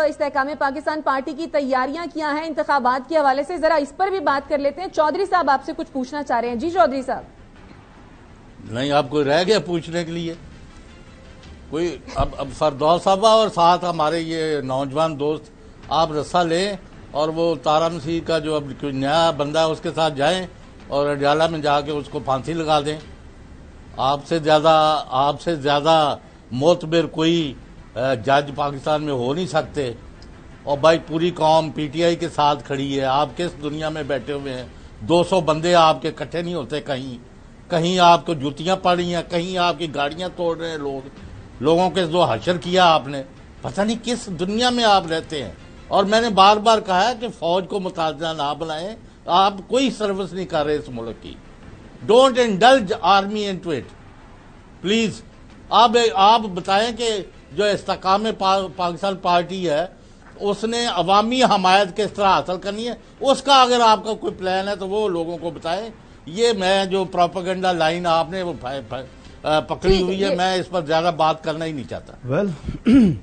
استحکام پاکستان پارٹی کی تیاریاں کیا ہیں انتخابات کے حوالے سے، ذرا اس پر بھی بات کر لیتے ہیں۔ چودھری صاحب آپ سے کچھ پوچھنا چاہ رہے ہیں۔ جی چودھری صاحب۔ نہیں، آپ کوئی رہ گیا پوچھنے کے لیے؟ کوئی اب فردوس صاحبہ اور ساتھ ہمارے یہ نوجوان دوست آپ رسہ لیں اور وہ تارا مسیح کا جو اب کوئی نیا بندہ ہے اس کے ساتھ جائیں اور اڈیالہ میں جا کے اس کو پھانسی لگا دیں۔ آپ سے زیادہ معتبر کوئی جج پاکستان میں ہو نہیں سکتے۔ اور بھائی پوری قوم پی ٹی آئی کے ساتھ کھڑی ہے، آپ کس دنیا میں بیٹھے ہوئے ہیں؟ 200 بندے آپ کے اکٹھے نہیں ہوتے، کہیں آپ کو جوتیاں پڑی ہیں، کہیں آپ کی گاڑیاں توڑ رہے ہیں لوگوں کے جو حشر کیا آپ نے، پتہ نہیں کس دنیا میں آپ رہتے ہیں۔ اور میں نے بار بار کہا ہے کہ فوج کو متعددہ نہ بلائیں، آپ کوئی سروس نہیں کر رہے اس ملک کی۔ Don't indulge army into it please. آپ بتائیں کہ جو استحکام پاکستان پارٹی ہے اس نے عوامی حمایت کس طرح حاصل کرنی ہے، اس کا اگر آپ کا کوئی پلان ہے تو وہ لوگوں کو بتائیں۔ یہ میں جو پروپیگنڈا لائن آپ نے وہ پکڑی ہوئی ہے، میں اس پر زیادہ بات کرنا ہی نہیں چاہتا۔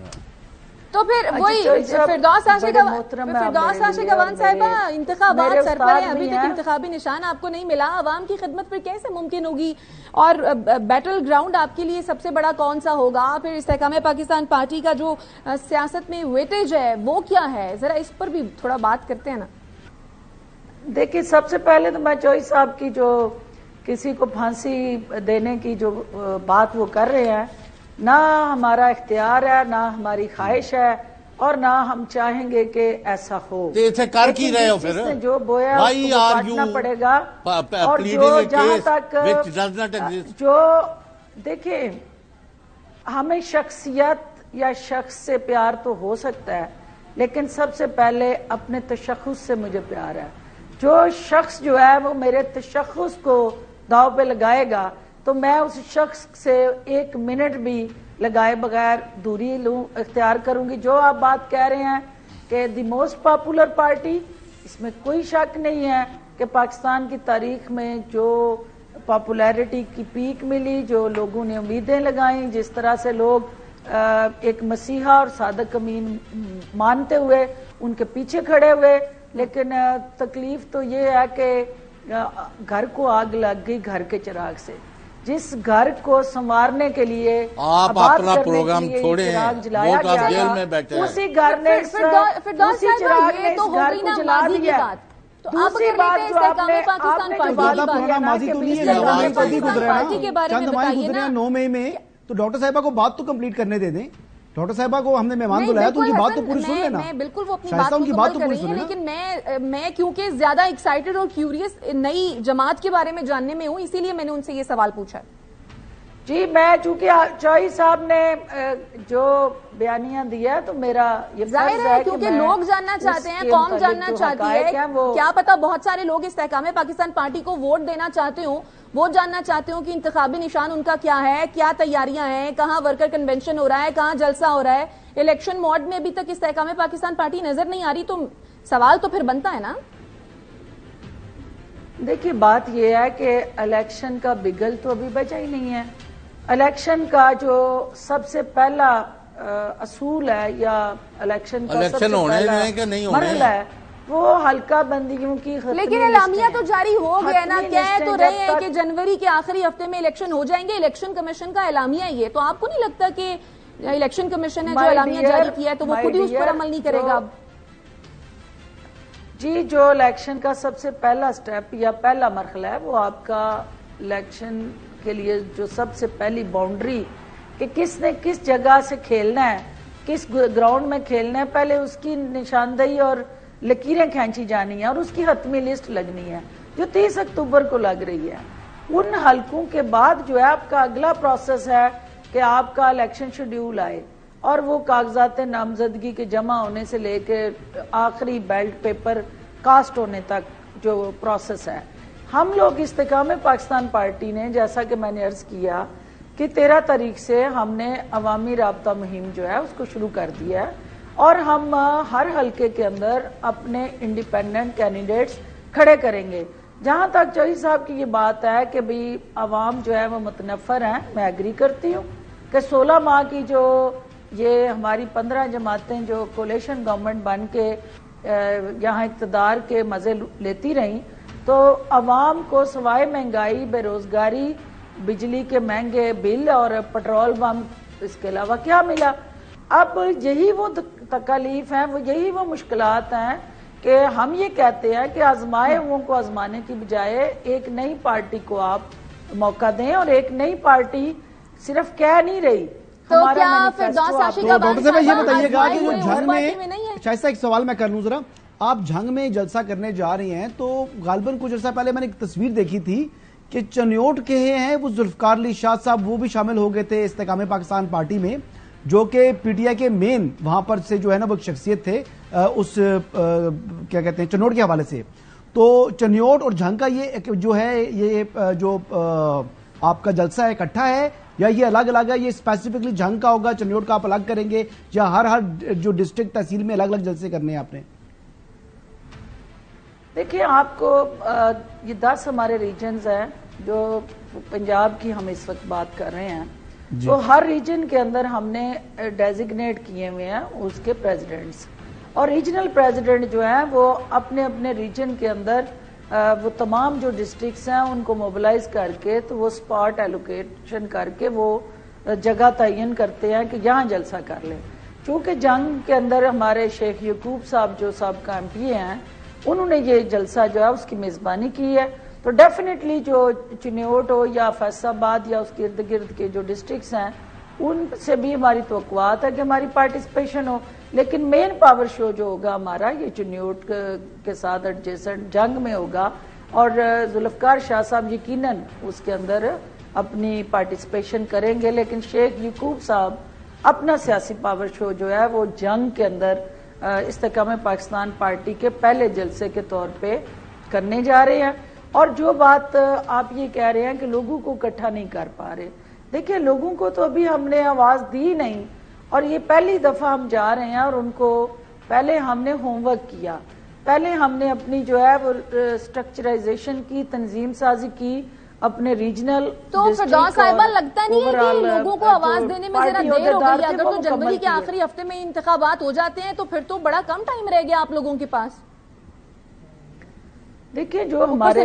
تو پھر وہی فردوس عاشق اوان صاحبہ، انتخابات سر پر ہیں، ابھی تک انتخابی نشان آپ کو نہیں ملا، عوام کی خدمت پھر کیسے ممکن ہوگی؟ اور بیٹل گراؤنڈ آپ کے لیے سب سے بڑا کون سا ہوگا؟ پھر استحکام پاکستان پارٹی کا جو سیاست میں ویٹیج ہے وہ کیا ہے؟ ذرا اس پر بھی تھوڑا بات کرتے ہیں نا۔ دیکھیں، سب سے پہلے تو میں چوئی صاحب کی جو کسی کو پھانسی دینے کی جو بات وہ کر رہے ہیں، نہ ہمارا اختیار ہے، نہ ہماری خواہش ہے، اور نہ ہم چاہیں گے کہ ایسا ہو۔ اسے کر کی رہے ہو پھر؟ جو بویا اس کو کاٹنا پڑے گا۔ اور جو جہاں تک جو دیکھیں، ہمیں شخصیت یا شخص سے پیار تو ہو سکتا ہے، لیکن سب سے پہلے اپنے تشخص سے مجھے پیار ہے۔ جو شخص جو ہے وہ میرے تشخص کو داؤ پہ لگائے گا تو میں اس شخص سے 1 منٹ بھی لگائے بغیر دوری اختیار کروں گی۔ جو آپ بات کہہ رہے ہیں کہ دی موسٹ پاپولر پارٹی، اس میں کوئی شک نہیں ہے کہ پاکستان کی تاریخ میں جو پاپولیرٹی کی پیک ملی، جو لوگوں نے امیدیں لگائیں، جس طرح سے لوگ ایک مسیحا اور صادق امین مانتے ہوئے ان کے پیچھے کھڑے ہوئے، لیکن تکلیف تو یہ ہے کہ گھر کو آگ لگ گئی گھر کے چراغ سے۔ جس گھر کو سنوارنے کے لیے آپ اپنا پروگرام چھوڑے ہیں، وہ تو آپ جیل میں بیٹھے ہیں، اسی گھر نے اسی چراغ نے اس گھر کو جلا دیا۔ دوسری بات جو آپ نے چند ماہ گزرے ہیں 9 مئی میں، تو ڈاکٹر صاحبہ کو بات تو کمپلیٹ کرنے دے دیں۔ ڈاکٹر صاحبہ کو ہم نے مہمان بلایا تو ان کی بات تو پوری سن لینا۔ میں بالکل وہ اپنی بات مکمل کر رہی ہیں، لیکن میں کیونکہ زیادہ ایکسائٹڈ اور کیوریس نئی جماعت کے بارے میں جاننے میں ہوں، اسی لیے میں نے ان سے یہ سوال پوچھا۔ جی، میں چونکہ چوئی صاحب نے جو بیانیاں دیا تو میرا یہ ظاہر ہے کیونکہ لوگ جاننا چاہتے ہیں، قوم جاننا چاہتی ہے، کیا پتا بہت سارے لوگ استحکام پاکستان پارٹی کو ووٹ دینا چاہتے ہوں، وہ جاننا چاہتے ہوں کہ انتخابی نشان ان کا کیا ہے، کیا تیاریاں ہیں، کہاں ورکر کنونشن ہو رہا ہے، کہاں جلسہ ہو رہا ہے۔ الیکشن موڈ میں ابھی تک استحکام پاکستان پارٹی نظر نہیں آ رہی، تو سوال تو پھر بنتا ہے نا۔ دیکھیے، بات یہ ہے کہ الیکشن کا بگل تو ابھی بچا ہی نہیں ہے۔ الیکشن کا جو سب سے پہلا اصول ہے یا الیکشن کا سب سے پہلا مرحلہ ہے وہ حلقہ بندیوں کی ختم۔ لیکن اعلامیہ تو جاری ہو گیا نا، کہہ تو رہے ہیں کہ جنوری کے آخری ہفتے میں الیکشن ہو جائیں گے، الیکشن کمیشن کا اعلامیہ یہ تو آپ کو نہیں لگتا کہ الیکشن کمیشن نے جو اعلامیہ جاری کیا ہے تو وہ خود ہی اس پر عمل نہیں کرے گا اب؟ جی، جو الیکشن کا سب سے پہلا سٹیپ یا پہلا مرحلہ ہے وہ آپ کا الیکشن کے لیے جو سب سے پہلی باؤنڈری کہ کس نے کس جگہ سے کھیلنا ہے، کس گراؤنڈ میں کھیلنا ہے، پہلے اس کی نشاندہی اور لکیریں کھینچی جانی ہیں اور اس کی حتمی لسٹ لگنی ہے جو 30 اکتوبر کو لگ رہی ہے۔ ان حلقوں کے بعد جو ہے آپ کا اگلا پروسیس ہے کہ آپ کا الیکشن شیڈیول آئے اور وہ کاغذات نامزدگی کے جمع ہونے سے لے کے آخری بیلٹ پیپر کاسٹ ہونے تک جو پروسیس ہے۔ ہم لوگ استحکام پاکستان پارٹی نے، جیسا کہ میں نے عرض کیا کہ 13 تاریخ سے ہم نے عوامی رابطہ مہم جو ہے اس کو شروع کر دیا ہے اور ہم ہر حلقے کے اندر اپنے انڈیپینڈنٹ کینڈیڈیٹس کھڑے کریں گے۔ جہاں تک چوہی صاحب کی یہ بات ہے کہ بھی عوام جو ہے وہ متنفر ہیں، میں ایگری کرتی ہوں کہ 16 ماہ کی جو یہ ہماری 15 جماعتیں جو کولیشن گورنمنٹ بن کے یہاں اقتدار کے مزے لیتی رہیں تو عوام کو سوائے مہنگائی، بے روزگاری، بجلی کے مہنگے بل اور پٹرول پمپ اس کے علاوہ کیا ملا؟ اب یہی وہ تکالیف ہیں، یہی وہ مشکلات ہیں کہ ہم یہ کہتے ہیں کہ آزمائے ہوئوں کو آزمانے کی بجائے ایک نئی پارٹی کو آپ موقع دیں، اور ایک نئی پارٹی صرف کہہ نہیں رہی. تو کیا فردوس آشی کا ڈاکٹر صاحب یہ بتائیے گا کہ جو جھنگ میں شائستہ ایک سوال میں کر لوں ذرا، آپ جھنگ میں جلسہ کرنے جا رہی ہیں تو غالباً کچھ عرصہ پہلے میں نے ایک تصویر دیکھی تھی کہ چنیوٹ کے ہیں وہ ذوالفقار علی شاہ صاحب، وہ بھی شامل ہو گئے تھے استحکام پاکستان پارٹی میں، جو کہ پی ٹی آئی کے مین وہاں پر سے جو ہے نا وہ شخصیت تھے اس کیا کہتے ہیں چنیوٹ کے حوالے سے. تو چنیوٹ اور جھنگ کا یہ جو ہے یہ جو آپ کا جلسہ ہے اکٹھا ہے یا یہ الگ الگ ہے؟ یہ اسپیسیفکلی جھنگ کا ہوگا، چنیوٹ کا آپ الگ کریں گے، یا ہر جو ڈسٹرکٹ تحصیل میں الگ الگ جلسے کرنے ہیں آپ نے؟ دیکھیں آپ کو یہ 10 ہمارے ریجنز ہیں جو پنجاب کی ہم اس وقت بات کر رہے ہیں. تو ہر ریجن کے اندر ہم نے ڈیزگنیٹ کیے ہوئے ہیں اس کے پریزیڈنٹس، اور ریجنل پریزیڈنٹ جو ہیں وہ اپنے اپنے ریجن کے اندر وہ تمام جو ڈسٹرکٹس ہیں ان کو موبلائز کر کے تو وہ اسپاٹ ایلوکیشن کر کے وہ جگہ تعین کرتے ہیں کہ یہاں جلسہ کر لیں. چونکہ جنگ کے اندر ہمارے شیخ یعقوب صاحب جو سابقہ ایم پی ہیں انہوں نے یہ جلسہ جو ہے اس کی میزبانی کی ہے. تو ڈیفینیٹلی جو چنیوٹ ہو یا فیصل آباد یا اس کے ارد گرد کے جو ڈسٹرکٹس ہیں ان سے بھی ہماری توقعات ہے کہ ہماری پارٹیسپیشن ہو، لیکن مین پاور شو جو ہوگا ہمارا یہ چنیوٹ کے ساتھ ایڈجیسنٹ جنگ میں ہوگا، اور ذوالفقار شاہ صاحب یقیناً اس کے اندر اپنی پارٹیسپیشن کریں گے. لیکن شیخ یعقوب صاحب اپنا سیاسی پاور شو جو ہے وہ جنگ کے اندر استحکام پاکستان پارٹی کے پہلے جلسے کے طور پہ کرنے جا رہے ہیں. اور جو بات آپ یہ کہہ رہے ہیں کہ لوگوں کو اکٹھا نہیں کر پا رہے، دیکھیں لوگوں کو تو ابھی ہم نے آواز دی نہیں، اور یہ پہلی دفعہ ہم جا رہے ہیں اور ان کو پہلے ہم نے ہوم ورک کیا، پہلے ہم نے اپنی جو ہے وہ اسٹرکچرائزیشن کی، تنظیم سازی کی اپنے ریجنل. تو فردوس صاحبہ لگتا نہیں ہے کہ لوگوں کو آواز دینے میں ذرا دیر ہو گئی؟ اگر تو جنوری کے آخری ہفتے میں انتخابات ہو جاتے ہیں تو پھر تو بڑا کم ٹائم رہ گیا آپ لوگوں کے پاس. دیکھیے جو ہمارے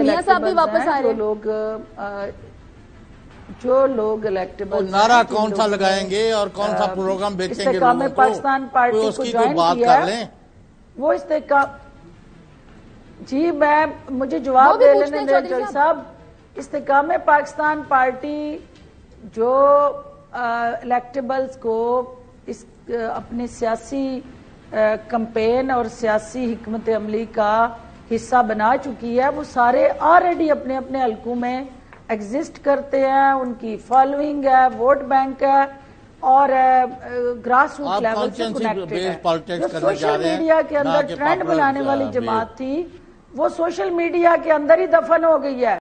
جو لوگ الیکٹیبل نعرہ کون سا لگائیں گے اور کون سا پروگرام بیچیں گے استحکام پاکستان پارٹی کو جوائن کیا ہے وہ استحکام. جی میں مجھے جواب دے لینے دیں صاحب. استحکام پاکستان پارٹی جو الیکٹیبلز کو اپنے سیاسی کمپین اور سیاسی حکمت عملی کا حصہ بنا چکی ہے، وہ سارے آلریڈی اپنے اپنے حلقوں میں ایگزسٹ کرتے ہیں، ان کی فالوئنگ ہے، ووٹ بینک ہے، اور گراس روٹ لیول سے کنیکٹڈ ہے. جو سوشل میڈیا کے اندر ٹرینڈ بنانے والی جماعت تھی وہ سوشل میڈیا کے اندر ہی دفن ہو گئی ہے.